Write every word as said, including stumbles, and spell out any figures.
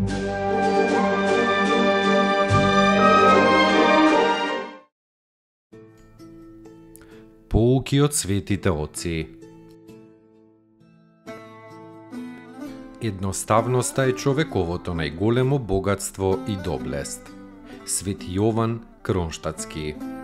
Поуки од светите отци. Едноставноста е човековото најголемо богатство и доблест. Свети Јован Кронштадтски.